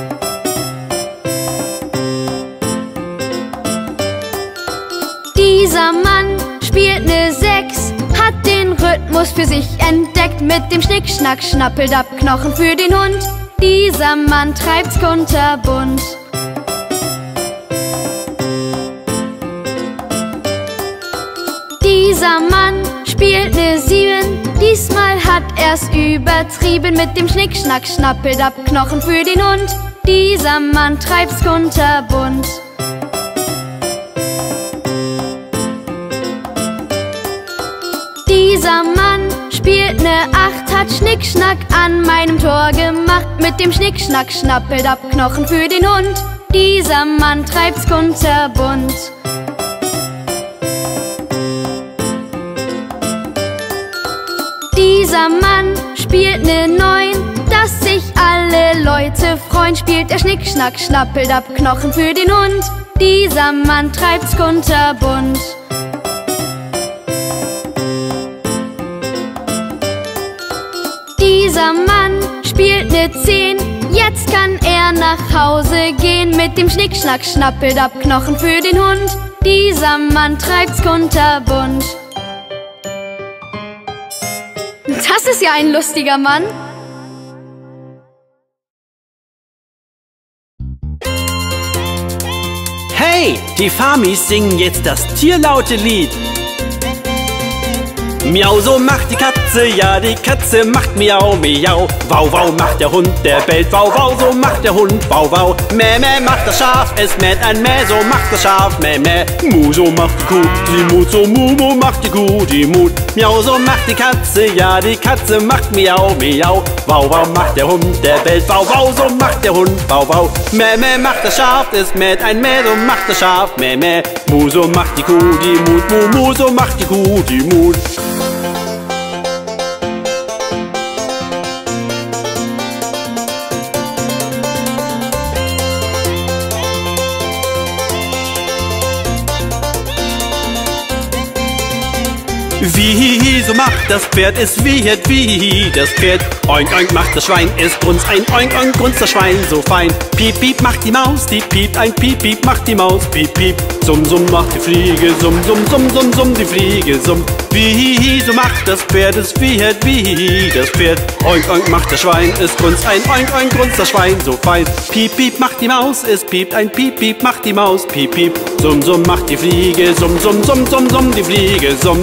Dieser Mann spielt ne Sechs, hat den Rhythmus für sich entdeckt mit dem Schnick, Schnack, Schnappeldapp, Knochen für den Hund. Dieser Mann treibt's kunterbunt. Dieser Mann spielt ne Sieben, diesmal hat er's übertrieben mit dem Schnick, Schnack, Schnappeldapp, Knochen für den Hund. Dieser Mann treibt's kunterbunt. Dieser Mann spielt ne Acht, hat Schnick, Schnack an meinem Tor gemacht mit dem Schnick, Schnack, Schnappeldapp, Knochen für den Hund. Dieser Mann treibt's kunterbunt. Dieser Mann spielt ne Neun, dass sich alle Leute freuen, spielt er Schnick, Schnack, Schnappeldapp, Knochen für den Hund. Dieser Mann treibt's kunterbunt. Dieser Mann spielt ne Zehn, jetzt kann er nach Hause gehen mit dem Schnick, Schnack, Schnappeldapp, Knochen für den Hund. Dieser Mann treibt's kunterbunt. Das ist ja ein lustiger Mann. Hey, die Farmis singen jetzt das tierlaute Lied. Miau, so macht die Katze, ja, die Katze macht miau, miau. Wau, wau, macht der Hund, der bellt, wau, wau, so macht der Hund, wau, wau. Mäh, mäh, macht das Schaf, es mäht ein Mäh, so macht das Schaf, mäh, mäh. Mu, so macht die Kuh, die Mut, so mu, mu, macht die Kuh, die Mut. Miau, so macht die Katze, ja, die Katze macht miau, miau. Wau, wau, macht der Hund, der bellt, wau, wau, so macht der Hund, wau, wau. Mäh, mäh, macht das Schaf, es mäht ein Mäh, so macht das Schaf, mäh, mäh. Mu, so macht die Kuh, die Mut, mu, mu, so macht die Kuh, die Mut. Wie, so macht das Pferd, es wiehet wie das Pferd. Oink, oink, macht das Schwein, es grunzt ein Oink, oink, grunzt das Schwein so fein. Piep, piep, macht die Maus, die piept ein Piep, piep, macht die Maus, piep, piep. Summ, summ, macht die Fliege, summ, summ, summ, summ, summ, die Fliege, summ. Wie, so macht das Pferd, es wiehet wie das Pferd. Oink, oink, macht das Schwein, es grunzt ein Oink, oink, grunzt das Schwein so fein. Piep, piep, macht die Maus, es piept ein Piep, piep, macht die Maus, piep, piep. Summ, summ, macht die Fliege, summ, summ, summ, summ, summ, die Fliege summt.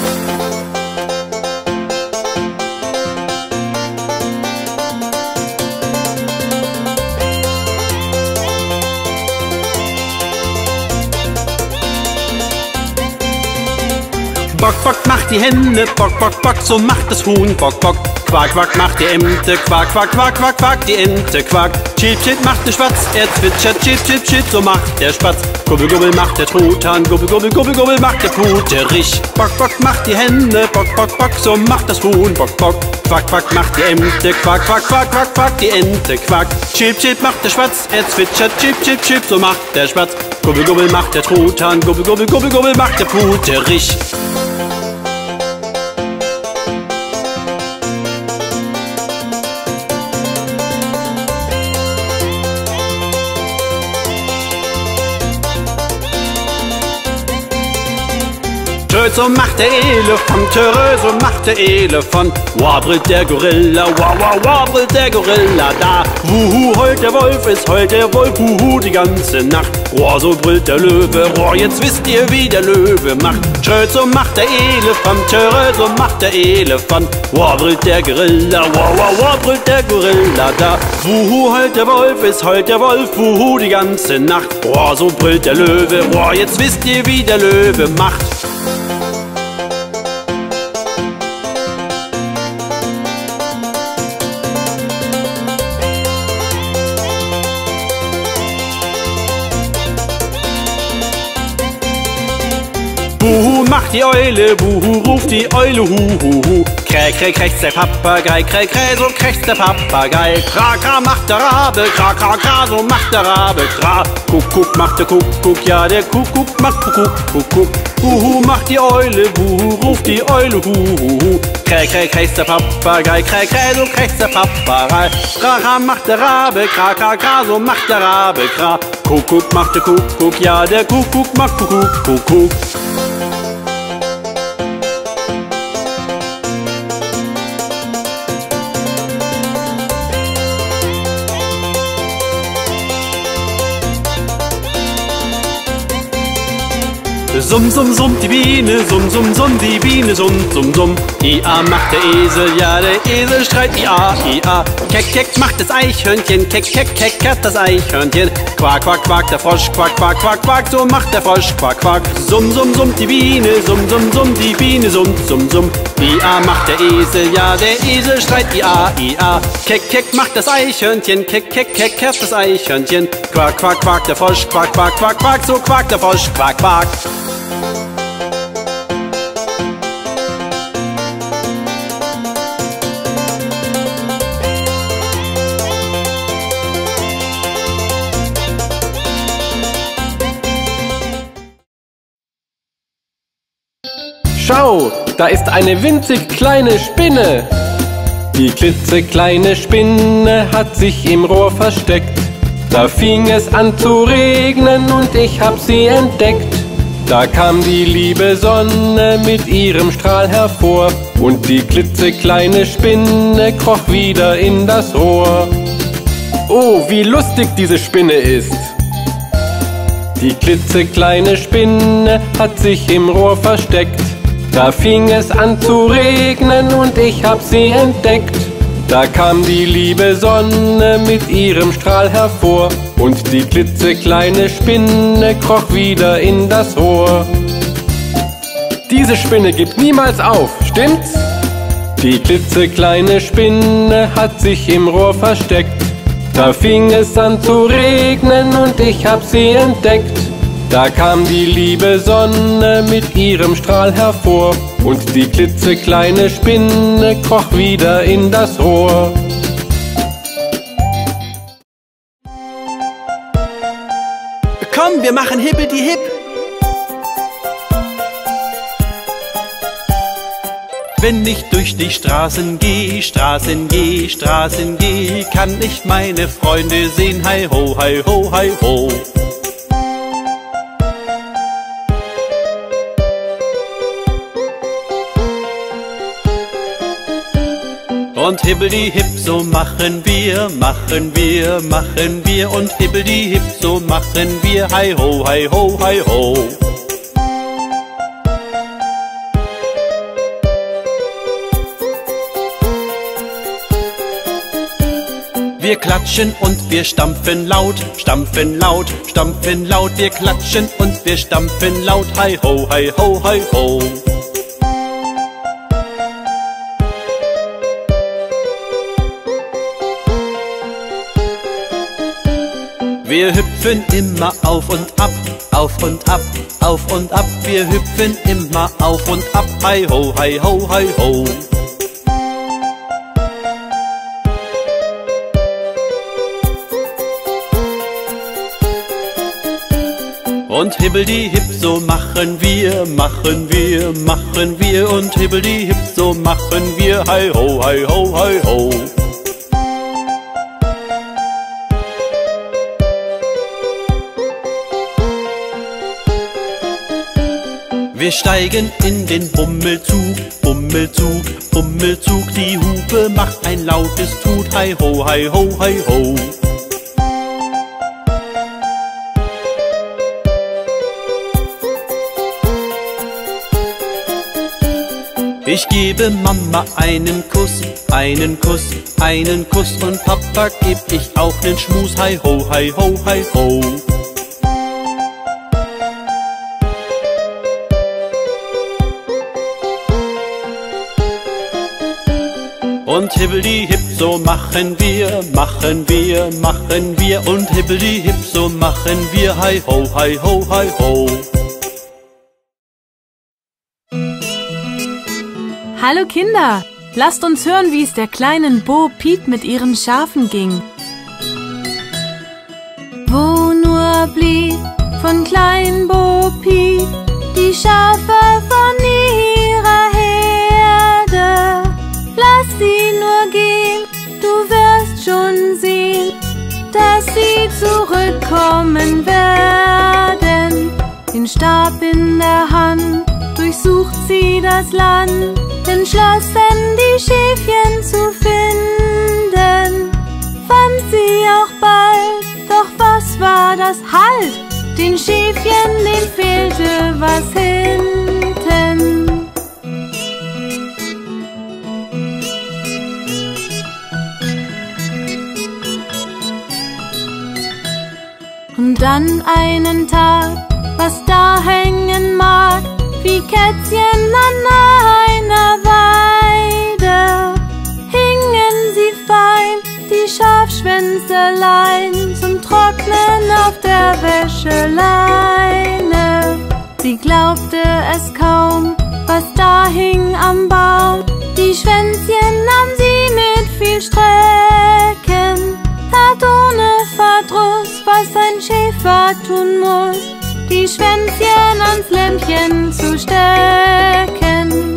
Bock, bock, macht die Hände, bock, bock, bock, so macht das Huhn, bock, bock. Quack, quack, macht die Ente, quack, quack, quack, quack, quack, die Ente, quack. Chip, chip, macht der Spatz, er zwitschert, chip, chip, chip, so macht der Spatz. Gubbel, gubbel, macht der Truthahn, gubbel, gubbel, gubbel, gubbel, macht der Puterich. Bock, bock, macht die Hände, bock, bock, bock, so macht das Huhn, bock, bock. Quack, quack, macht die Ente, quack, quack, quack, quack, quack, die Ente, quack. Chip, chip, macht der Spatz, er zwitschert, chip, chip, chip, so macht der Spatz. Gubbel, gubbel, macht der Truthahn, gubbel, gubbel, gubbel, gubbel, macht der Puterich. So macht der Elefant, so macht der Elefant. Wah, brüllt der Gorilla, wah, wah, wah, brüllt der Gorilla da. Wuhu, heult der Wolf, es heult der Wolf, wuhu, die ganze Nacht. Wah, so brüllt der Löwe, wah, jetzt wisst ihr, wie der Löwe macht. Schröt, so macht der Elefant, so macht der Elefant. Wah, brüllt der Gorilla, wah, wah, wah, brüllt der Gorilla da. Wuhu, heult der Wolf, es heult der Wolf, wuhu, die ganze Nacht. Wah, so brüllt der Löwe, wah, jetzt wisst ihr, wie der Löwe macht. Buhu, macht die Eule, wuhu, ruft die Eule, hu, hu, hu. Kräh, kräh, krächzt der Papagei, kräh, kräh, so krächzt der Papagei. Kra, kra, macht der Rabe, kra, kra, kra, so macht der Rabe, kra. Kuckuck, macht der Kuckuck, ja, der Kuckuck macht Kuckuck, Kuckuck. Huhu, macht die Eule, wuhu, ruft die Eule, hu, hu, hu. Kräh, kräh, krächzt der Papagei, kräh, kräh, so krächzt der Papagei. Kra, kra, macht der Rabe, kra, kra, kra, so macht der Rabe, kra. Kuckuck, macht der Kuckuck, ja, der Kuckuck macht Kuckuck, Kuckuck. Summ, summ, summ, die Biene, summ, summ, summ, die Biene, summ, summ, summ. I A macht der Esel, ja, der Esel schreit I A, I A. Keck, keck, macht das Eichhörnchen, keck, keck, keckert das Eichhörnchen. Quack, quack, quack, der Frosch, quack, quack, quack, quack, so macht der Frosch, quack, quack. Summ, summ, summ, die Biene, summ, summ, summ, die Biene, summ, summ, summ. I A macht der Esel, ja, der Esel schreit I A, I A. Keck, keck, macht das Eichhörnchen, keck, keck, keckert das Eichhörnchen. Quack, quack, quack, der Frosch, quack, quack, quack, quack, so quack der Frosch, quack, quack. Schau, da ist eine winzig kleine Spinne. Die klitzekleine Spinne hat sich im Rohr versteckt. Da fing es an zu regnen und ich hab sie entdeckt. Da kam die liebe Sonne mit ihrem Strahl hervor und die klitzekleine Spinne kroch wieder in das Rohr. Oh, wie lustig diese Spinne ist! Die klitzekleine Spinne hat sich im Rohr versteckt. Da fing es an zu regnen und ich hab sie entdeckt. Da kam die liebe Sonne mit ihrem Strahl hervor und die klitzekleine Spinne kroch wieder in das Rohr. Diese Spinne gibt niemals auf, stimmt's? Die klitzekleine Spinne hat sich im Rohr versteckt. Da fing es an zu regnen und ich hab sie entdeckt. Da kam die liebe Sonne mit ihrem Strahl hervor und die klitzekleine Spinne kroch wieder in das Rohr. Komm, wir machen Hippeldi-Hipp. Wenn ich durch die Straßen geh, Straßen geh, Straßen geh, kann ich meine Freunde sehen. Hi ho, hi ho, hi ho. Und hibbeldi-hipp, so machen wir, machen wir, machen wir. Und hibbeldi-hipp, so machen wir. Hi ho, hi ho, hi ho. Wir klatschen und wir stampfen laut, stampfen laut, stampfen laut. Wir klatschen und wir stampfen laut. Hi ho, hi ho, hi ho. Wir hüpfen immer auf und ab, auf und ab, auf und ab. Wir hüpfen immer auf und ab. Hi ho, hi ho, hi ho. Und hibbeldi-hipp, so machen wir, machen wir, machen wir. Und hibbeldi-hipp, so machen wir. Hi ho, hi ho, hi ho. Wir steigen in den Bummelzug, Bummelzug, Bummelzug. Die Hupe macht ein lautes Tut. Hi ho, hi ho, hi ho. Ich gebe Mama einen Kuss, einen Kuss, einen Kuss. Und Papa geb ich auch nen Schmus. Hi ho, hi ho, hi ho. Und hibbeldi-hipp, so machen wir, machen wir, machen wir. Und hibbeldi-hipp, so machen wir. Hi ho, hi ho, hi ho. Hallo Kinder, lasst uns hören, wie es der kleinen Bo Peep mit ihren Schafen ging. Wo nur blieb von klein Bo Peep die Schafe von ihrer Herde. Lass sie nur gehen, du wirst schon sehen, dass sie zurückkommen werden. Den Stab in der Hand durchsucht sie das Land, entschlossen die Schäfchen zu finden. Fand sie auch bald, doch was war das? Halt! Den Schäfchen, denen fehlte was hinten. Und dann einen Tag, was da hängen mag, wie Kätzchen an einer Weide, hingen sie fein, die Schafschwänzelein, zum Trocknen auf der Wäscheleine. Sie glaubte es kaum, was da hing am Baum, die Schwänzchen nahm sie mit viel Strecken, tat ohne Verdruss, was ein Schäfer tun muss, die Schwänzchen ans Lämpchen zu stecken.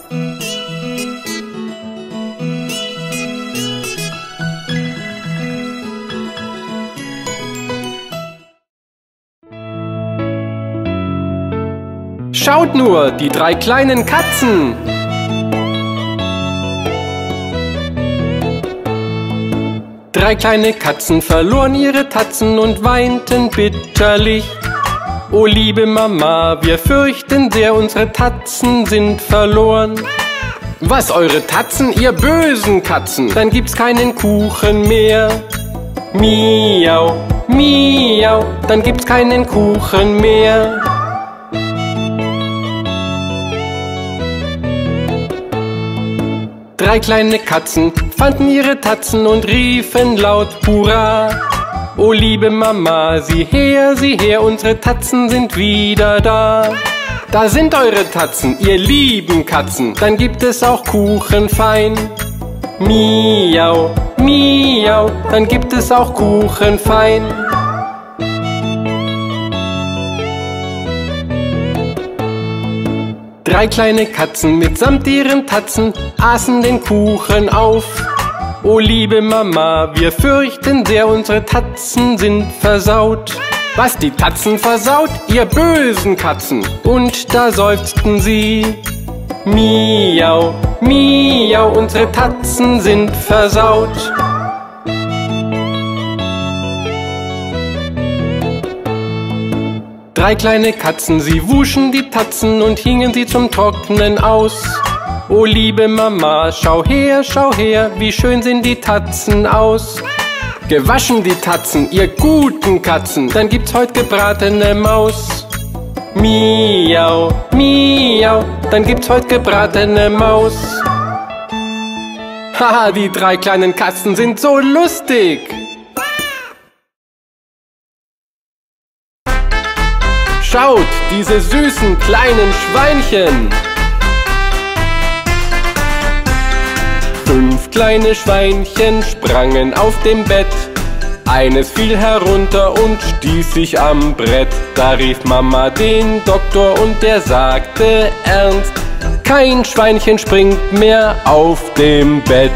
Schaut nur, die drei kleinen Katzen! Drei kleine Katzen verloren ihre Tatzen und weinten bitterlich. O liebe Mama, wir fürchten sehr, unsere Tatzen sind verloren. Was, eure Tatzen, ihr bösen Katzen? Dann gibt's keinen Kuchen mehr. Miau, miau, dann gibt's keinen Kuchen mehr. Drei kleine Katzen fanden ihre Tatzen und riefen laut Hurra. O liebe Mama, sieh her, sieh her, unsere Tatzen sind wieder da. Da sind eure Tatzen, ihr lieben Katzen, dann gibt es auch Kuchen fein. Miau, miau, dann gibt es auch Kuchen fein. Drei kleine Katzen mitsamt ihren Tatzen aßen den Kuchen auf. O liebe Mama, wir fürchten sehr, unsere Tatzen sind versaut. Was, die Tatzen versaut, ihr bösen Katzen? Und da seufzten sie. Miau, miau, unsere Tatzen sind versaut. Drei kleine Katzen, sie wuschen die Tatzen und hingen sie zum Trocknen aus. O liebe Mama, schau her, schau her, wie schön sehen die Tatzen aus. Gewaschen die Tatzen, ihr guten Katzen, dann gibt's heut gebratene Maus. Miau, miau, dann gibt's heut gebratene Maus. Haha, die drei kleinen Katzen sind so lustig. Schaut, diese süßen kleinen Schweinchen. Fünf kleine Schweinchen sprangen auf dem Bett. Eines fiel herunter und stieß sich am Brett. Da rief Mama den Doktor und der sagte ernst: Kein Schweinchen springt mehr auf dem Bett.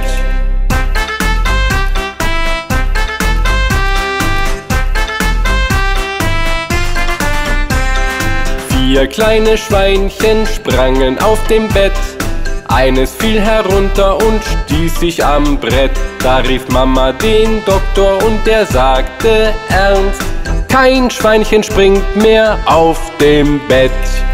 Vier kleine Schweinchen sprangen auf dem Bett. Eines fiel herunter und stieß sich am Brett. Da rief Mama den Doktor und der sagte ernst: Kein Schweinchen springt mehr auf dem Bett.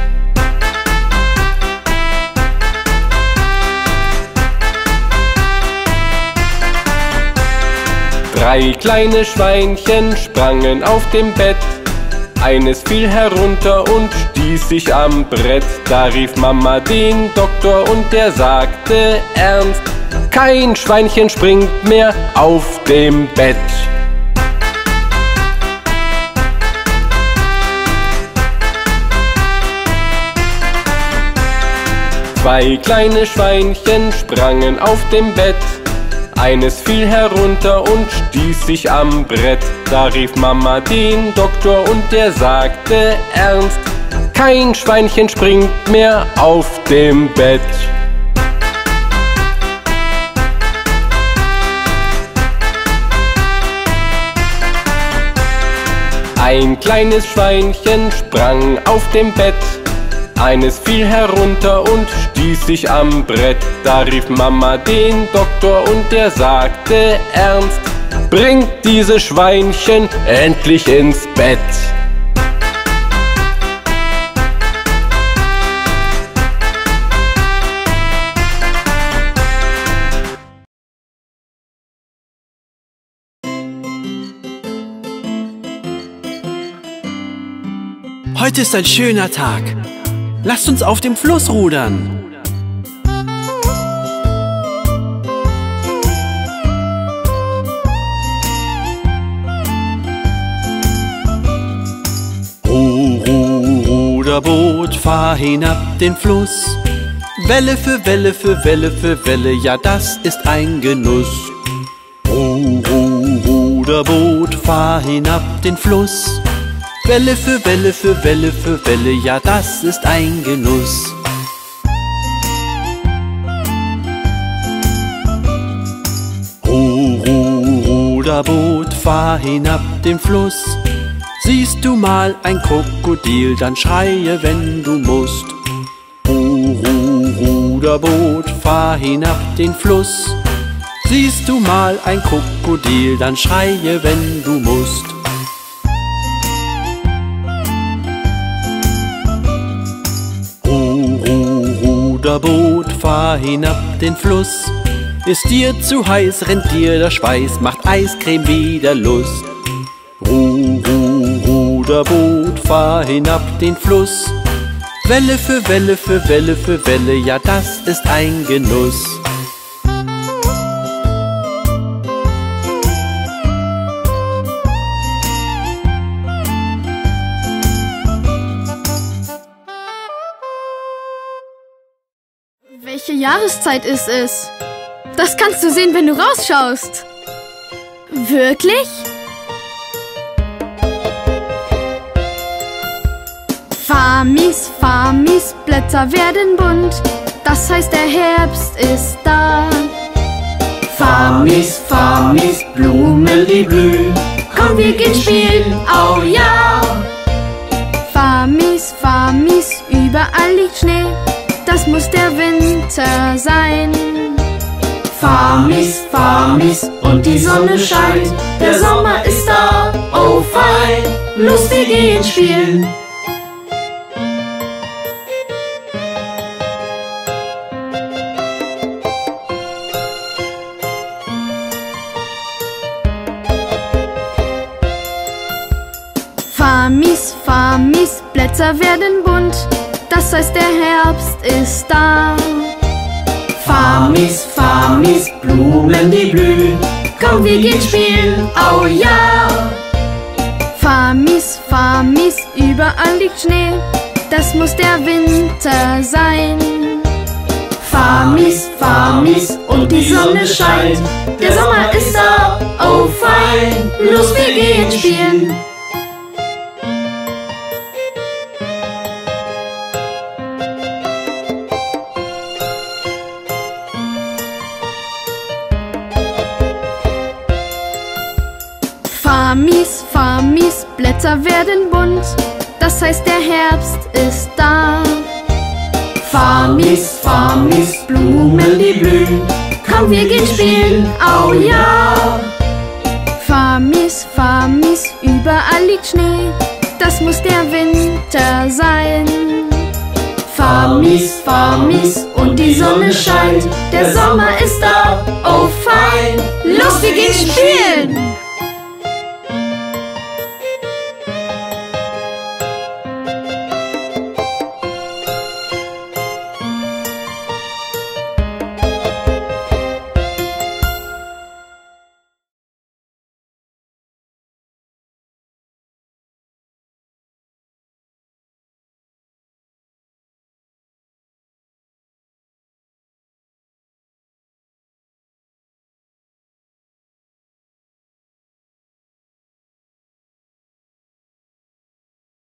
Drei kleine Schweinchen sprangen auf dem Bett. Eines fiel herunter und stieß sich am Brett. Da rief Mama den Doktor und der sagte ernst: Kein Schweinchen springt mehr auf dem Bett. Zwei kleine Schweinchen sprangen auf dem Bett. Eines fiel herunter und stieß sich am Brett. Da rief Mama den Doktor und der sagte ernst: Kein Schweinchen springt mehr auf dem Bett. Ein kleines Schweinchen sprang auf dem Bett. Eines fiel herunter und stieß sich am Brett. Da rief Mama den Doktor und der sagte ernst: Bringt diese Schweinchen endlich ins Bett. Heute ist ein schöner Tag. Lasst uns auf dem Fluss rudern. Ru, ru, Ruderboot, fahr hinab den Fluss. Welle für Welle für Welle für Welle, ja, das ist ein Genuss. Ru, ru, Ruderboot, fahr hinab den Fluss. Welle für Welle für Welle für Welle, ja, das ist ein Genuss. Ru, ru, Ruderboot, fahr hinab den Fluss. Siehst du mal ein Krokodil, dann schreie, wenn du musst. Ru, ru, Ruderboot, fahr hinab den Fluss. Siehst du mal ein Krokodil, dann schreie, wenn du musst. Ruderboot, fahr hinab den Fluss. Ist dir zu heiß, rennt dir der Schweiß, macht Eiscreme wieder Lust. Ru, ru, Ruderboot, fahr hinab den Fluss. Welle für Welle für Welle für Welle, ja, das ist ein Genuss. Welche Jahreszeit ist es? Das kannst du sehen, wenn du rausschaust. Wirklich? Farmis, Farmis, Blätter werden bunt. Das heißt, der Herbst ist da. Farmis, Farmis, Blumen, die blühen. Komm, wir gehen spielen, oh ja. Farmis, Farmis, überall liegt Schnee. Das muss der Winter sein. Farmis, Farmis, und die Sonne scheint. Der Sommer ist da, oh fein. Los, wir gehen spielen. Farmis, Farmis, Blätter werden bunt. Das heißt, der Herbst ist da. Farmis, Farmis, Blumen, die blühen. Komm, wir gehen spielen, oh ja. Farmis, Farmis, überall liegt Schnee. Das muss der Winter sein. Farmis, Farmis, und die Sonne scheint. Der Sommer ist da, oh fein. Los, wir gehen spielen. Farmis, Farmis, Blätter werden bunt. Das heißt, der Herbst ist da. Farmis, Farmis, Blumen, die blühen. Komm, wir gehen spielen, oh ja. Farmis, Farmis, überall liegt Schnee. Das muss der Winter sein. Farmis, Farmis, und die Sonne scheint. Der Sommer ist da, oh fein. Los, wir gehen spielen!